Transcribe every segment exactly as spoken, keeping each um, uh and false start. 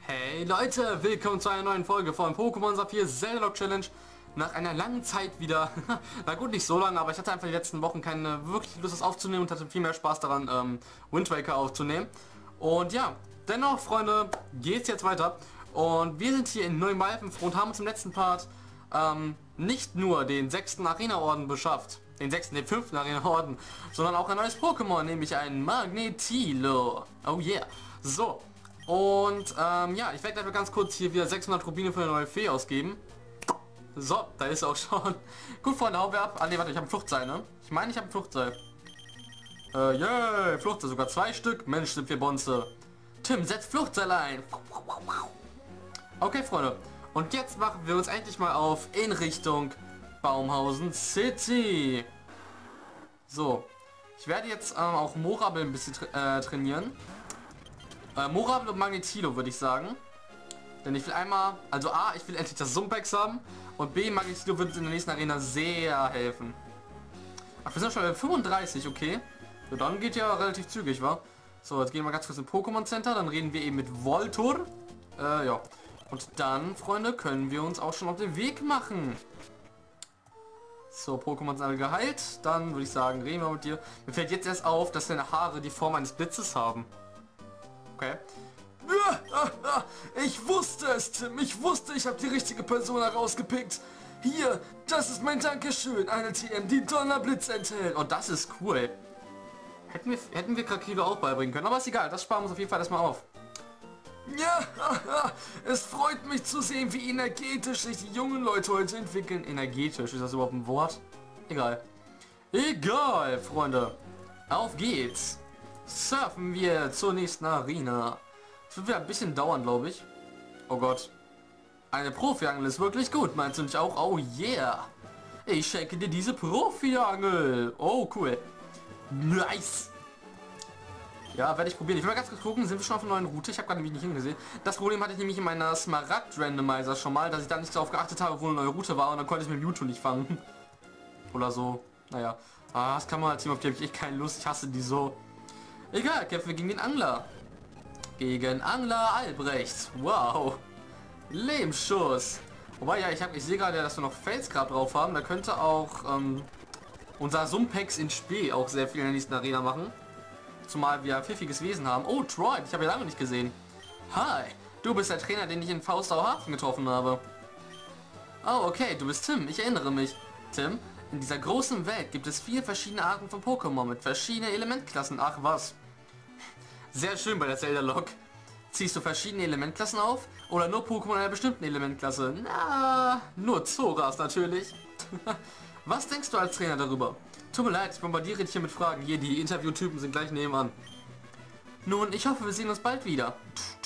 Hey Leute, willkommen zu einer neuen Folge von Pokémon Saphir Zelda Log Challenge. Nach einer langen Zeit wieder, na gut, nicht so lange, aber ich hatte einfach die letzten Wochen keine wirklich Lust, das aufzunehmen und hatte viel mehr Spaß daran, ähm, Wind Waker aufzunehmen. Und ja, dennoch, Freunde, geht's jetzt weiter. Und wir sind hier in Neumalfenfront und haben uns im letzten Part ähm, nicht nur den sechsten Arena-Orden beschafft, den sechsten, den fünften Arena-Orden, sondern auch ein neues Pokémon, nämlich ein Magnetilo. Oh yeah. So. Und ähm, ja, ich werde gleich mal ganz kurz hier wieder sechshundert Rubine für eine neue Fee ausgeben. So, da ist auch schon. Gut, Freunde, hauen wir ab. Ah ne, warte, ich habe ein Fluchtseil, ne? Ich meine, ich habe ein Fluchtseil. Äh, yeah, Fluchtseil, sogar zwei Stück. Mensch, sind wir Bonze. Tim, setz Fluchtseil ein. Okay, Freunde. Und jetzt machen wir uns endlich mal auf in Richtung Baumhausen City. So. Ich werde jetzt ähm, auch Morabel ein bisschen tra äh, trainieren. Äh, Morabel und Magnetilo, würde ich sagen. Denn ich will einmal, also A, ich will endlich das Sumpex haben. Und B, Magnetilo wird uns in der nächsten Arena sehr helfen. Ach, wir sind schon bei fünfunddreißig, okay. So, dann geht ja relativ zügig, wa? So, jetzt gehen wir ganz kurz in Pokémon Center. Dann reden wir eben mit Voltor. Äh, ja. Und dann, Freunde, können wir uns auch schon auf den Weg machen. So, Pokémon sind alle geheilt. Dann würde ich sagen, reden wir mit dir. Mir fällt jetzt erst auf, dass deine Haare die Form eines Blitzes haben. Okay. Ich wusste es, Tim. Ich wusste, ich habe die richtige Person herausgepickt. Hier, das ist mein Dankeschön. Eine T M, die Donnerblitz enthält. Und das ist cool. Hätten wir, hätten wir Krakilo auch beibringen können. Aber ist egal, das sparen wir uns auf jeden Fall erstmal auf. Ja, es freut mich zu sehen, wie energetisch sich die jungen Leute heute entwickeln. Energetisch, ist das überhaupt ein Wort? Egal. Egal, Freunde. Auf geht's. Surfen wir zur nächsten Arena. Das wird wieder ein bisschen dauern, glaube ich. Oh Gott. Eine Profi-Angel ist wirklich gut, meinst du nicht auch? Oh yeah. Ich schenke dir diese Profi-Angel. Oh, cool. Nice. Ja, werde ich probieren. Ich will mal ganz kurz gucken, sind wir schon auf einer neuen Route? Ich habe gerade nämlich nicht hingesehen. Das Problem hatte ich nämlich in meiner Smaragd-Randomizer schon mal, dass ich da nicht darauf geachtet habe, wo eine neue Route war und dann konnte ich mit Mewtwo nicht fangen. Oder so. Naja. Ah, das kann man als Team, auf die habe ich echt keine Lust. Ich hasse die so. Egal, kämpfen wir gegen den Angler. Gegen Angler Albrecht. Wow. Lebensschuss. Wobei, ja, ich, hab, ich sehe gerade, dass wir noch Felsgrab drauf haben. Da könnte auch ähm, unser Sumpex in Spee auch sehr viel in der nächsten Arena machen. Zumal wir pfiffiges Wesen haben. Oh, Troy, ich habe ja lange nicht gesehen. Hi, du bist der Trainer, den ich in Faustau Hafen getroffen habe. Oh, okay, du bist Tim. Ich erinnere mich. Tim, in dieser großen Welt gibt es vier verschiedene Arten von Pokémon mit verschiedenen Elementklassen. Ach was. Sehr schön bei der Zelda Log. Ziehst du verschiedene Elementklassen auf? Oder nur Pokémon einer bestimmten Elementklasse? Na, nur Zoras natürlich. Was denkst du als Trainer darüber? Tut mir leid, ich bombardiere dich hier mit Fragen. Hier, die Interviewtypen sind gleich nebenan. Nun, ich hoffe, wir sehen uns bald wieder.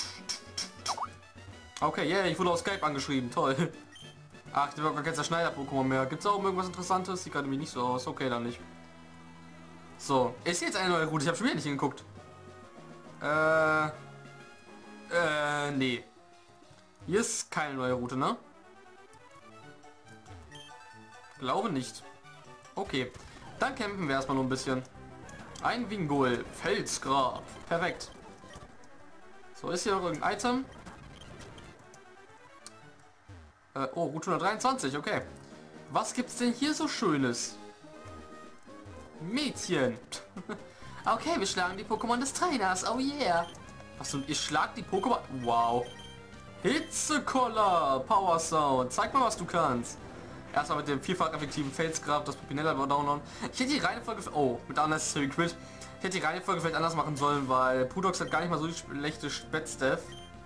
Okay, yeah, ich wurde auf Skype angeschrieben. Toll. Ach, ich habe gar kein Schneider-Pokémon mehr. Gibt es auch irgendwas Interessantes? Sieht gerade nämlich nicht so aus. Okay, dann nicht. So, ist jetzt eine neue Route. Ich habe schon wieder nicht hingeguckt. Äh... Äh, nee. Hier ist keine neue Route, ne? Glaube nicht. Okay. Dann campen wir erstmal nur ein bisschen. Ein Wingol. Felsgrab. Perfekt. So, ist hier noch irgendein Item? Äh, oh, Route hundertdreiundzwanzig, okay. Was gibt's denn hier so Schönes? Mädchen. Okay, wir schlagen die Pokémon des Trainers. Oh yeah. Was, und ihr schlagt die Pokémon? Wow. Hitzekoller. Power Sound. Zeig mal, was du kannst. Erstmal mit dem vierfach effektiven Felsgrab, das Pupinella downloaden. Ich hätte die Reihenfolge... Oh, mit Unnecessary Quit. Ich hätte die Reihenfolge vielleicht anders machen sollen, weil Pudox hat gar nicht mal so die schlechte Spätstaff.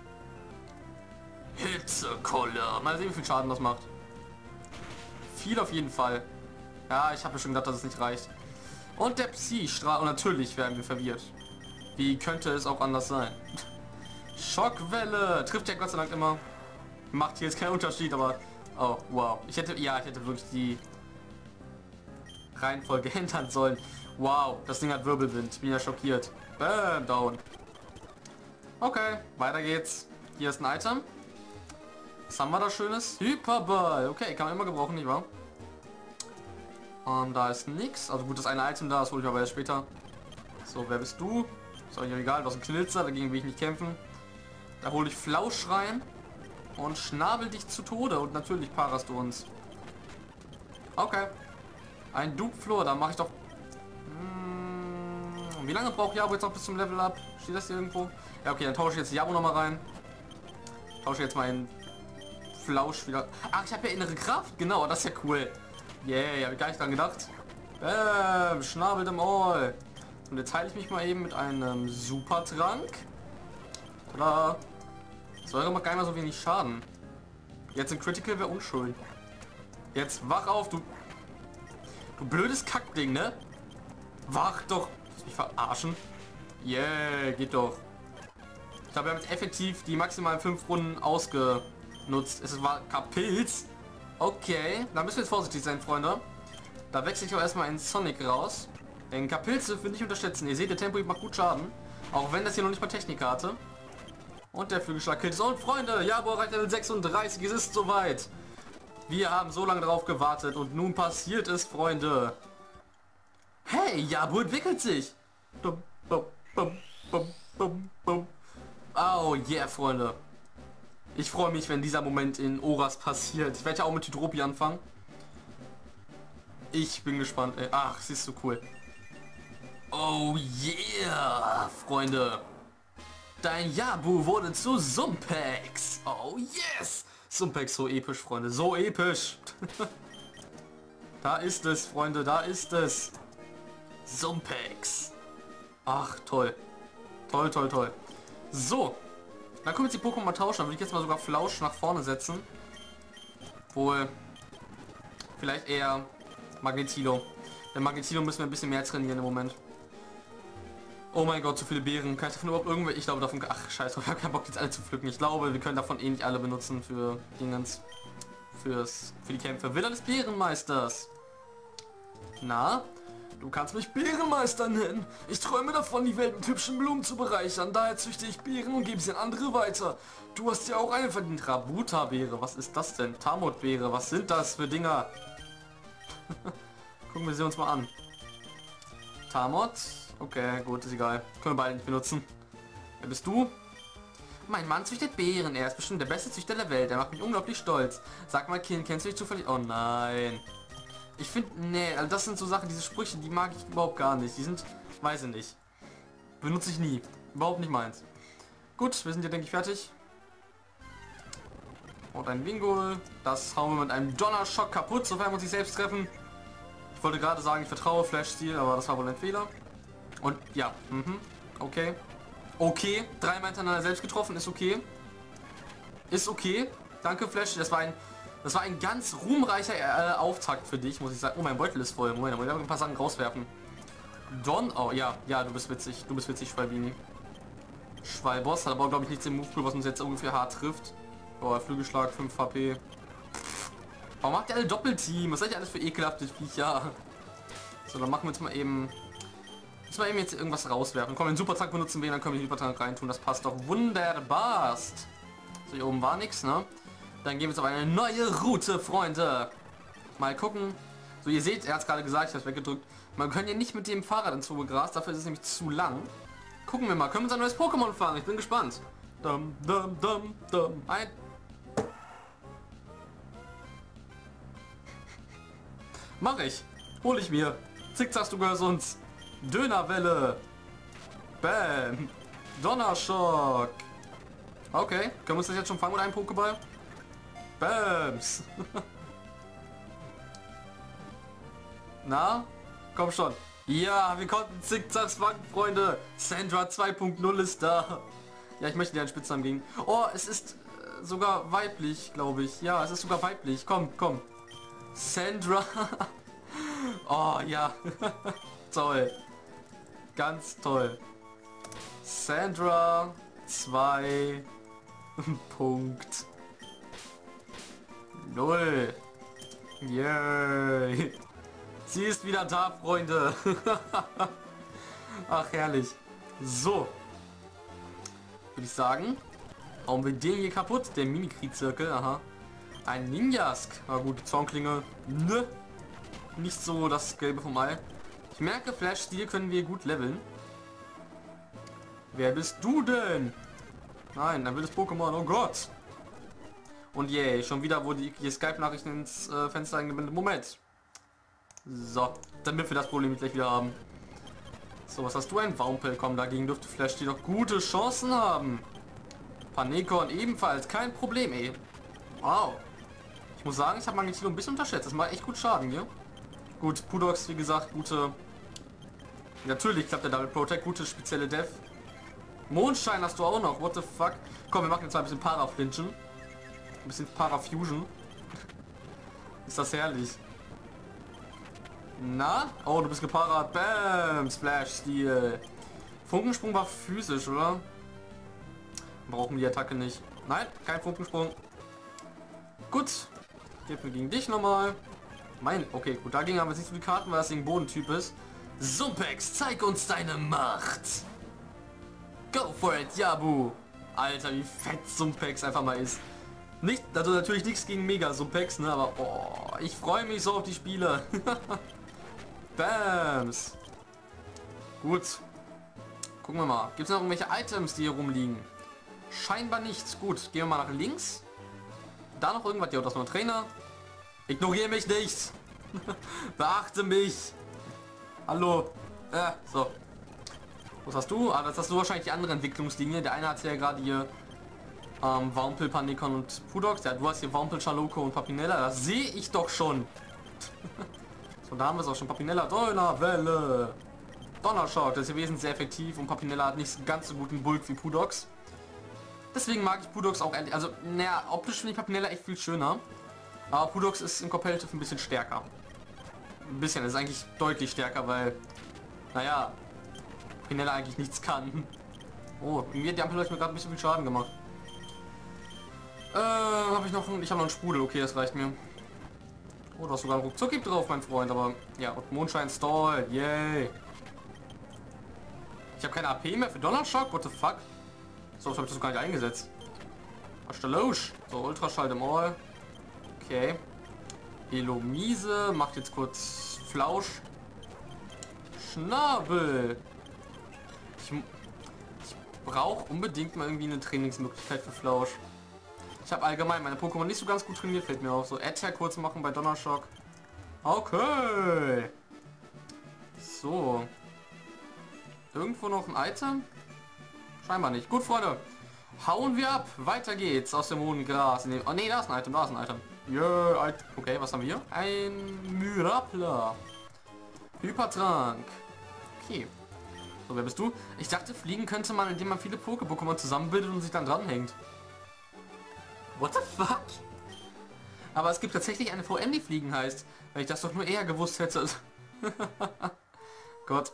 Hitzekoller. Mal sehen, wie viel Schaden das macht. Viel auf jeden Fall. Ja, ich habe mir schon gedacht, dass es nicht reicht. Und der Psi-Strahl. Und natürlich werden wir verwirrt. Wie könnte es auch anders sein? Schockwelle. Trifft ja Gott sei Dank immer. Macht hier jetzt keinen Unterschied, aber... Oh, wow. Ich hätte... Ja, ich hätte wirklich die Reihenfolge ändern sollen. Wow, das Ding hat Wirbelwind. Bin ja schockiert. Bam, down. Okay, weiter geht's. Hier ist ein Item. Was haben wir da Schönes? Hyperball. Okay, kann man immer gebrauchen, nicht wahr? Und da ist nichts. Also gut, das eine Item da, das hole ich aber erst später. So, wer bist du? Ist euch egal, du hast einen Knilzer, dagegen will ich nicht kämpfen. Da hole ich Flausch rein und schnabel dich zu Tode. Und natürlich parast du uns. Okay. Ein Dupflor, da mache ich doch... Hm, wie lange braucht Jabo jetzt noch bis zum Level Up? Steht das hier irgendwo? Ja, okay, dann tausche ich jetzt Jabo noch mal rein. Tausche jetzt meinen Flausch wieder. Ach, ich habe ja innere Kraft. Genau, das ist ja cool. Yeah, habe ich gar nicht dran gedacht. Bäm, Schnabel dem All. Und jetzt heile ich mich mal eben mit einem Supertrank. Tada. Säure macht gar nicht mal so wenig Schaden. Jetzt im Critical wäre unschuld. Jetzt wach auf, du... Du blödes Kackding, ne? Wach doch. Willst du mich verarschen? Yeah, geht doch. Ich glaube, wir haben jetzt effektiv die maximalen fünf Runden ausgenutzt. Es war Kapilz. Okay, da müssen wir jetzt vorsichtig sein, Freunde. Da wechsle ich auch erstmal in Sonic raus. Den Kapilze will ich unterschätzen. Ihr seht, der Tempo macht gut Schaden. Auch wenn das hier noch nicht mal Technik hatte. Und der Flügelschlag killt es. Und Freunde, Jabo erreicht Level sechsunddreißig. Es ist soweit. Wir haben so lange darauf gewartet und nun passiert es, Freunde. Hey, Jabo entwickelt sich. Bum, bum, bum, bum, bum, bum. Oh yeah, Freunde. Ich freue mich, wenn dieser Moment in Oras passiert. Ich werde ja auch mit Hydropie anfangen. Ich bin gespannt. Ey. Ach, siehst du, cool. Oh yeah, Freunde. Dein Jabu wurde zu Sumpex. Oh yes. Sumpex, so episch, Freunde. So episch. Da ist es, Freunde. Da ist es. Sumpex. Ach, toll. Toll, toll, toll. So. Dann können wir jetzt die Pokémon tauschen. Dann würde ich jetzt mal sogar Flausch nach vorne setzen. Wohl. Vielleicht eher Magnetilo. Der Magnetilo müssen wir ein bisschen mehr trainieren im Moment. Oh mein Gott, zu viele Beeren. Kann ich davon überhaupt irgendwelche? Ich glaube davon... Ach, scheiße, ich habe keinen Bock jetzt alle zu pflücken. Ich glaube, wir können davon eh nicht alle benutzen für Dingens. Fürs, für die Kämpfe. Villa des Bärenmeisters. Na? Du kannst mich Bärenmeister nennen. Ich träume davon, die Welt mit hübschen Blumen zu bereichern. Daher züchte ich Beeren und gebe sie an andere weiter. Du hast ja auch eine verdient. Rabuta-Beere, was ist das denn? Tamot-Beere, was sind das für Dinger? Gucken wir sie uns mal an. Tamot. Okay, gut, ist egal. Können wir beide nicht benutzen. Wer bist du? Mein Mann züchtet Beeren. Er ist bestimmt der beste Züchter der Welt. Er macht mich unglaublich stolz. Sag mal, Kind, kennst du dich zufällig? Oh nein. Ich finde, nee, also das sind so Sachen, diese Sprüche, die mag ich überhaupt gar nicht. Die sind, weiß ich nicht. Benutze ich nie. Überhaupt nicht meins. Gut, wir sind hier, denke ich, fertig. Und ein Bingo. Das hauen wir mit einem Donnerschock kaputt, sofern wir uns nicht selbst treffen. Ich wollte gerade sagen, ich vertraue Flash-Stil, aber das war wohl ein Fehler. Und ja, mhm, okay. Okay, dreimal hintereinander selbst getroffen, ist okay. Ist okay. Danke, Flash. Das war ein, das war ein ganz ruhmreicher äh, Auftakt für dich, muss ich sagen. Oh, mein Beutel ist voll. Moment, ich muss ein paar Sachen rauswerfen. Don, oh ja, ja, du bist witzig. Du bist witzig, Schwalbini. Schwalboss hat aber, glaube ich, nichts im Move-Pool, was uns jetzt ungefähr hart trifft. Oh, Flügelschlag, fünf H P. Warum macht ihr alle Doppelteam? Was seid ihr alles für ekelhafte Viecher? So, dann machen wir jetzt mal eben... Müssen wir eben jetzt irgendwas rauswerfen. Komm, den Supertrank benutzen wir, dann können wir den Supertrank reintun. Das passt doch wunderbar. So, hier oben war nichts, ne? Dann gehen wir jetzt auf eine neue Route, Freunde. Mal gucken. So, ihr seht, er hat es gerade gesagt, ich habe es weggedrückt. Man kann ja nicht mit dem Fahrrad ins hohe Gras, dafür ist es nämlich zu lang. Gucken wir mal, können wir uns ein neues Pokémon fahren? Ich bin gespannt. Dum, dum, dum, dum. Ein... Mach ich. Hol ich mir. Zickzacks, du gehörst uns. Dönerwelle. Bam. Donnerschock. Okay. Können wir uns das jetzt schon fangen mit einem Pokéball? Bams. Na? Komm schon. Ja, wir konnten Zickzacks fangen, Freunde. Sandra zwei Punkt null ist da. Ja, ich möchte dir einen Spitznamen geben. Oh, es ist äh, sogar weiblich, glaube ich. Ja, es ist sogar weiblich. Komm, komm. Sandra. Oh, ja. Toll. Ganz toll. Sandra zwei Punkt null. Yay. Sie ist wieder da, Freunde. Ach, herrlich. So. Würde ich sagen, hauen wir den hier kaputt. Der Mimikry-Zirkel, aha. Ein Ninjask. Na gut, Zornklinge. Ne. Nicht so das Gelbe vom Ei. Ich merke, Flash-Stil können wir gut leveln. Wer bist du denn? Nein, ein wildes Pokémon, oh Gott. Und yay, schon wieder wurde die, die Skype-Nachrichten ins äh, Fenster eingeblendet. Moment. So, damit wir das Problem gleich wieder haben. So, was hast du? Ein Wampel? Komm, dagegen dürfte Flash die doch gute Chancen haben. Panikon ebenfalls, kein Problem, ey. Wow. Ich muss sagen, ich habe Magnetillo ein bisschen unterschätzt. Das macht echt gut Schaden hier. Gut, Pudox, wie gesagt, gute... Natürlich klappt der Double Protect, gute spezielle Def. Mondschein hast du auch noch, what the fuck. Komm, wir machen jetzt mal ein bisschen Para-Flinchen. Ein bisschen Para-Fusion. Ist das herrlich. Na? Oh, du bist geparat. Bam! Splash-Stil. Funkensprung war physisch, oder? Brauchen wir die Attacke nicht. Nein, kein Funkensprung. Gut. Geben wir gegen dich nochmal. Mein, okay, gut, dagegen haben wir nicht so die Karten, weil das Ding Bodentyp ist. Sumpex, zeig uns deine Macht. Go for it, Jabu. Alter, wie fett Sumpex einfach mal ist. Nicht, also natürlich nichts gegen Mega Sumpex, ne, aber oh, ich freue mich so auf die Spiele. Bams. Gut. Gucken wir mal. Gibt es noch irgendwelche Items, die hier rumliegen? Scheinbar nichts. Gut, gehen wir mal nach links. Da noch irgendwas? Ja, das ist nur ein Trainer. Ignoriere mich nicht. Beachte mich. Hallo. Äh, so. Was hast du? Ah, das hast du wahrscheinlich die andere Entwicklungslinie. Der eine hat ja gerade hier ähm, Wampel, Panikon und Pudox. Ja, du hast hier Wampel, Charloco und Papinella. Das sehe ich doch schon. So, da haben wir es auch schon. Papinella, Donnerwelle. Donnerschock, das ist hier wesentlich sehr effektiv und Papinella hat nicht ganz so guten Bulk wie Pudox. Deswegen mag ich Pudox auch ehrlich. Also, naja, optisch finde ich Papinella echt viel schöner. Aber Pudox ist im Competitive ein bisschen stärker. Ein bisschen, das ist eigentlich deutlich stärker, weil, naja, Papinella eigentlich nichts kann. Oh, mir die Ampel hat mir gerade ein bisschen viel Schaden gemacht. Äh, habe ich noch einen, ich habe noch einen Sprudel, okay, das reicht mir. Oh, du hast sogar einen Ruckzuck drauf, mein Freund, aber ja, und Mondschein Stall, yay. Ich habe keine A P mehr für Donnerschock, what the fuck? So, das habe ich das gar nicht eingesetzt. Was ist da los? So, Ultraschall im All. Okay. Elomise macht jetzt kurz Flausch. Schnabel. Ich, ich brauche unbedingt mal irgendwie eine Trainingsmöglichkeit für Flausch. Ich habe allgemein meine Pokémon nicht so ganz gut trainiert, fällt mir auf. So, Attack kurz machen bei Donnerschock. Okay. So. Irgendwo noch ein Item? Scheinbar nicht. Gut, Freunde. Hauen wir ab. Weiter geht's aus dem hohen Gras. Oh ne, da ist ein Item, da ist ein Item. Yeah, okay, was haben wir hier? Ein Myrapler. Hypertrank. Okay. So, wer bist du? Ich dachte, fliegen könnte man, indem man viele Poké-Pokémon zusammenbildet und sich dann dranhängt. What the fuck? Aber es gibt tatsächlich eine V M, die fliegen heißt. Weil ich das doch nur eher gewusst hätte. Gott.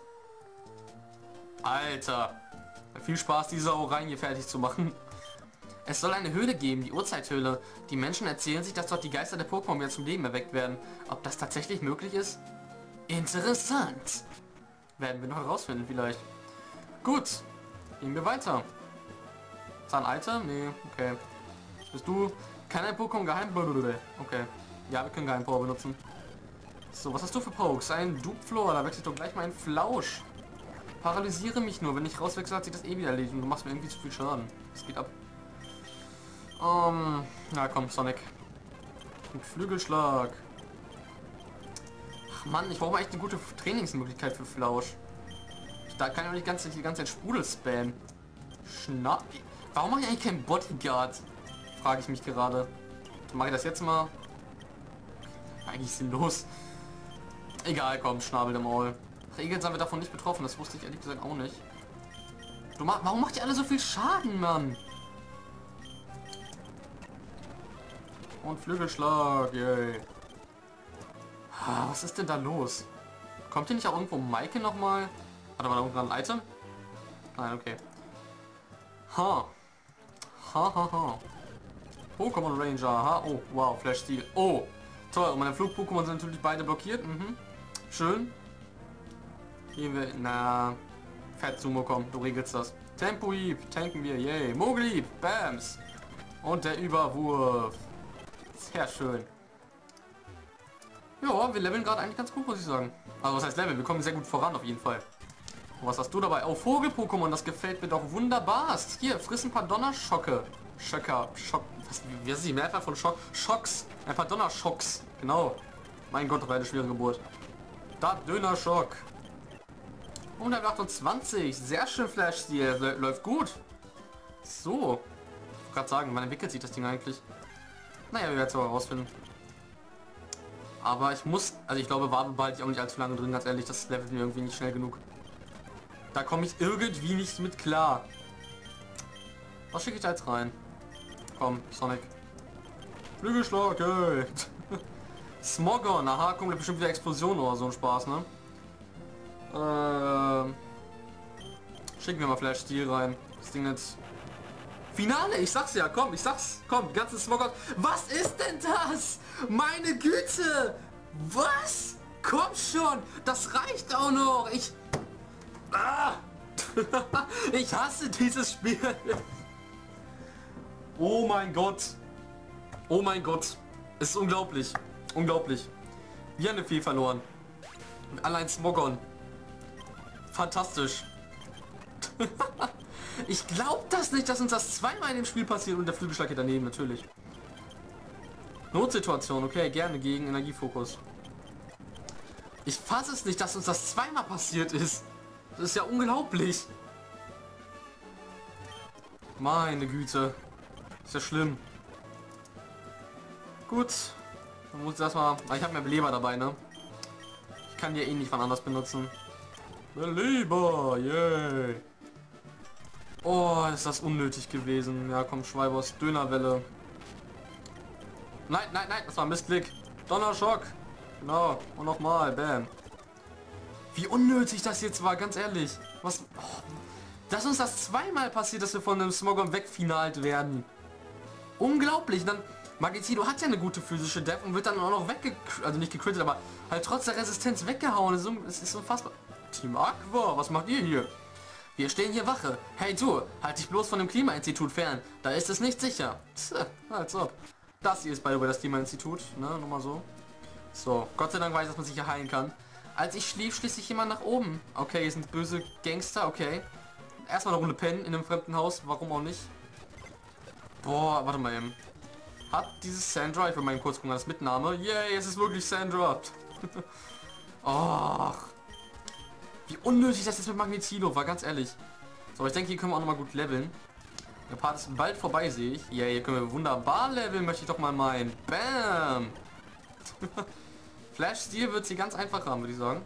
Alter. Viel Spaß, diese Sauereien hier fertig zu machen. Es soll eine Höhle geben, die Urzeithöhle. Die Menschen erzählen sich, dass dort die Geister der Pokémon wieder zum Leben erweckt werden. Ob das tatsächlich möglich ist? Interessant. Werden wir noch herausfinden vielleicht. Gut. Gehen wir weiter. Ist da ein Item? Nee, okay. Bist du? Kann ein Pokémon geheim... Okay. Ja, wir können Geheimpower benutzen. So, was hast du für Pokes? Ein Dupflor, da wechselt doch gleich mal ein Flausch. Paralysiere mich nur. Wenn ich rauswechsel, hat sich das eh wieder erledigt. Und du machst mir irgendwie zu viel Schaden. Das geht ab. Um, na komm, Sonic. Mit Flügelschlag. Ach Mann, ich brauche mal echt eine gute Trainingsmöglichkeit für Flausch. Da kann ich auch nicht ganz, die ganze Zeit Sprudel spammen. Schnapp. Warum mache ich eigentlich keinen Bodyguard? Frage ich mich gerade. Dann mache ich das jetzt mal. Eigentlich sinnlos. Egal, komm, Schnabel im Maul. Regeln sind wir davon nicht betroffen, das wusste ich ehrlich gesagt auch nicht. Du mach, warum macht ihr alle so viel Schaden, Mann? Und Flügelschlag, yay. Ah, was ist denn da los? Kommt hier nicht auch irgendwo Maike nochmal? Warte mal, da irgendwann ein Item? Nein, okay. Ha. Ha, ha, ha. Pokémon Ranger, ha. Oh, wow, Flash-Stil. Oh, toll. Und meine Flug-Pokémon sind natürlich beide blockiert. Mhm. Schön. Hier wir, na, Fettsumo, komm, du regelst das. Tempo-Hieb, tanken wir, yay. Moglieb, Bams. Und der Überwurf. Sehr schön. Ja, wir leveln gerade eigentlich ganz gut, muss ich sagen. Also was heißt Level? Wir kommen sehr gut voran auf jeden Fall. Was hast du dabei? Oh, Vogel-Pokémon, das gefällt mir doch wunderbarst. Hier, friss ein paar Donnerschocke. Schöcker, Schock, was, wie, wie ist die Mehrzahl von Schock? Schocks, ein paar Donnerschocks, genau. Mein Gott, das war eine schwere Geburt. Da, Dönerschock. Und achtundzwanzig, sehr schön Flash-Stil, läuft gut. So, ich wollte gerade sagen, wann entwickelt sich das Ding eigentlich? Naja, wir werden es aber rausfinden. Aber ich muss, also ich glaube, Wabe behalte ich auch nicht allzu lange drin, ganz ehrlich, das levelt mir irgendwie nicht schnell genug. Da komme ich irgendwie nicht mit klar. Was schicke ich da jetzt rein? Komm, Sonic. Flügelschlag, ey. Smogon, aha, kommt bestimmt wieder Explosion oder so ein Spaß, ne? Ähm, schicken wir mal Flash Steel rein. Das Ding jetzt. Finale, ich sag's ja, komm, ich sag's, komm, ganzes Smogon. Was ist denn das? Meine Güte! Was? Komm schon, das reicht auch noch. Ich... Ah! Ich hasse dieses Spiel. Oh mein Gott. Oh mein Gott. Es ist unglaublich. Unglaublich. Wir haben viel verloren. Allein Smogon. Fantastisch. Ich glaube das nicht, dass uns das zweimal in dem Spiel passiert und der Flügelschlag geht daneben, natürlich. Notsituation, okay, gerne gegen Energiefokus. Ich fasse es nicht, dass uns das zweimal passiert ist. Das ist ja unglaublich. Meine Güte. Ist ja schlimm. Gut. Dann muss ich erstmal... Ich habe mehr Beleber dabei, ne? Ich kann die eh nicht von anders benutzen. Beleber, yay. Oh, ist das unnötig gewesen. Ja, komm, Schweibers, Dönerwelle. Nein, nein, nein, das war ein Missklick. Donnerschock. Genau. Und nochmal, bam. Wie unnötig das jetzt war, ganz ehrlich. Was... Oh, dass uns das zweimal passiert, dass wir von dem Smogon wegfinalt werden. Unglaublich. Dann... Magnetzilo hat ja eine gute physische Depth und wird dann auch noch wegge... Also nicht gecrittet, aber halt trotz der Resistenz weggehauen. Es ist, es ist unfassbar. Team Aqua, was macht ihr hier? Wir stehen hier Wache. Hey du, halt dich bloß von dem Klimainstitut fern. Da ist es nicht sicher. Tch, als ob. Das hier ist bei das Klimainstitut, ne, nur mal so. So, Gott sei Dank weiß ich, dass man sich hier heilen kann. Als ich schlief, schließlich jemand nach oben. Okay, hier sind böse Gangster, okay. Erstmal eine Runde pennen in einem fremden Haus, warum auch nicht. Boah, warte mal eben. Hat dieses Sandra, ich will mal kurz gucken, das Mitnahme. Yay, es ist wirklich Sandra. Och. Wie unnötig das jetzt mit Magnetzilo war, ganz ehrlich. So, ich denke, hier können wir auch noch mal gut leveln. Der Part ist bald vorbei, sehe ich. Ja, hier können wir wunderbar leveln, möchte ich doch mal meinen. Bam! Flash-Stil wird sie ganz einfach haben, würde ich sagen.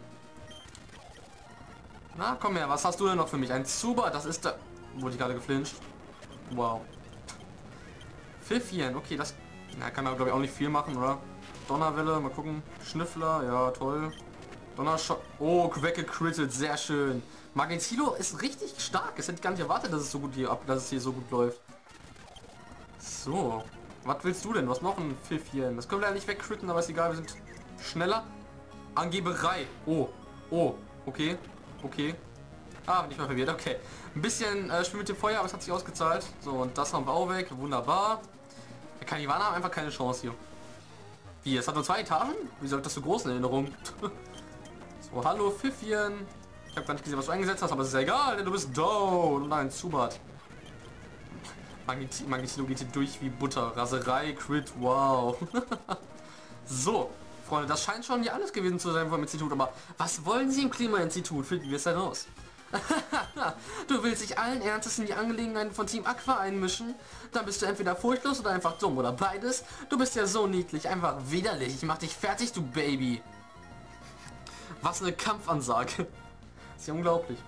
Na, komm her, was hast du denn noch für mich? Ein Zuber, das ist da... Wurde ich gerade geflincht. Wow. Pfiffchen, okay, das... Na, kann man glaube ich auch nicht viel machen, oder? Donnerwelle, mal gucken. Schnüffler, ja, toll. Donnerschock. Oh, weggecrittet, sehr schön. Magnetzilo ist richtig stark. Es hätte gar nicht erwartet, dass es so gut hier ab, dass es hier so gut läuft. So. Was willst du denn? Was noch ein Pfiffchen? Das können wir ja nicht wegcritten, aber ist egal, wir sind schneller. Angeberei. Oh. Oh. Okay. Okay. Ah, bin ich mal verwirrt. Okay. Ein bisschen äh, Spiel mit dem Feuer, aber es hat sich ausgezahlt. So, und das haben wir auch weg. Wunderbar. Der Kanivana haben einfach keine Chance hier. Wie? Es hat nur zwei Etagen? Wie soll ich das so groß in Erinnerung? So, hallo Pfiffchen. Ich habe gar nicht gesehen, was du eingesetzt hast, aber es ist ja egal, denn du bist down. Und ein Zubat. Magnetzilo geht hier durch wie Butter. Raserei, Crit, wow. So, Freunde, das scheint schon hier alles gewesen zu sein vom Institut. Aber was wollen Sie im Klimainstitut? Finden wir es heraus. Du willst dich allen Ernstes in die Angelegenheiten von Team Aqua einmischen? Dann bist du entweder furchtlos oder einfach dumm oder beides. Du bist ja so niedlich, einfach widerlich. Ich mach dich fertig, du Baby. Was eine Kampfansage. Ist ja unglaublich.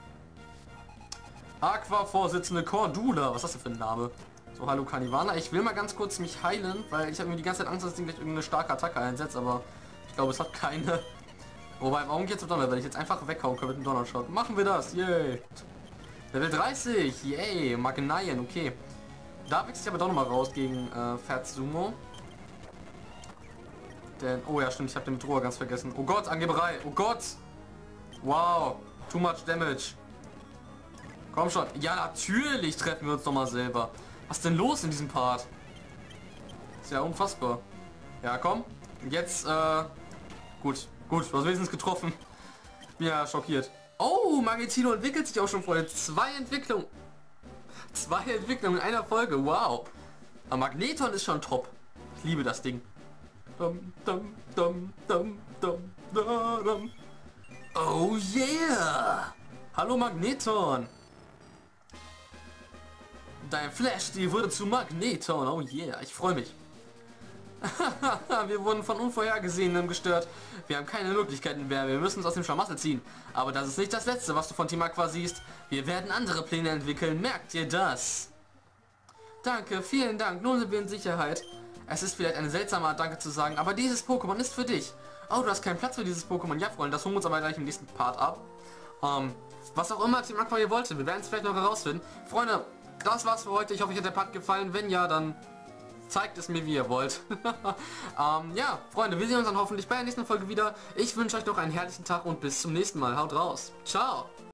Aqua-Vorsitzende Cordula. Was ist das denn für ein Name? So, hallo Kanivana. Ich will mal ganz kurz mich heilen, weil ich habe mir die ganze Zeit Angst, dass das Ding gleich irgendeine starke Attacke einsetzt, aber ich glaube, es hat keine. Wobei, warum geht's mit Donner? Wenn ich jetzt einfach weghauen kann mit dem Donnerschock. Machen wir das, yay. Level dreißig, yay. Magneien, okay. Da wechsle ich aber doch noch mal raus gegen äh, Fatsumo. Denn, oh ja, stimmt, ich habe den Bedroher ganz vergessen. Oh Gott, Angeberei, oh Gott. Wow, too much damage. Komm schon. Ja, natürlich treffen wir uns noch mal selber. Was ist denn los in diesem Part? Ist ja unfassbar. Ja, komm. Jetzt, äh... Gut, gut, du hast wenigstens getroffen. Bin ja schockiert. Oh, Magneto entwickelt sich auch schon voll. Zwei Entwicklungen. Zwei Entwicklungen in einer Folge. Wow. Aber Magneton ist schon top. Ich liebe das Ding. Dum, dum, dum, dum, dum, dum, dum. Oh yeah. Hallo Magneton. Dein Flash, die wurde zu Magneton. Oh yeah. Ich freue mich. Wir wurden von Unvorhergesehenem gestört. Wir haben keine Möglichkeiten mehr. Wir müssen uns aus dem Schlamassel ziehen. Aber das ist nicht das Letzte, was du von Team Aqua siehst. Wir werden andere Pläne entwickeln. Merkt ihr das? Danke, vielen Dank. Nun sind wir in Sicherheit. Es ist vielleicht eine seltsame Art, Danke zu sagen, aber dieses Pokémon ist für dich. Oh, du hast keinen Platz für dieses Pokémon. Ja, Freunde, das holen wir uns aber gleich im nächsten Part ab. Ähm, was auch immer Team Aqua hier wollte. Wir werden es vielleicht noch herausfinden. Freunde, das war's für heute. Ich hoffe, euch hat der Part gefallen. Wenn ja, dann zeigt es mir, wie ihr wollt. ähm, ja, Freunde, wir sehen uns dann hoffentlich bei der nächsten Folge wieder. Ich wünsche euch noch einen herrlichen Tag und bis zum nächsten Mal. Haut raus. Ciao.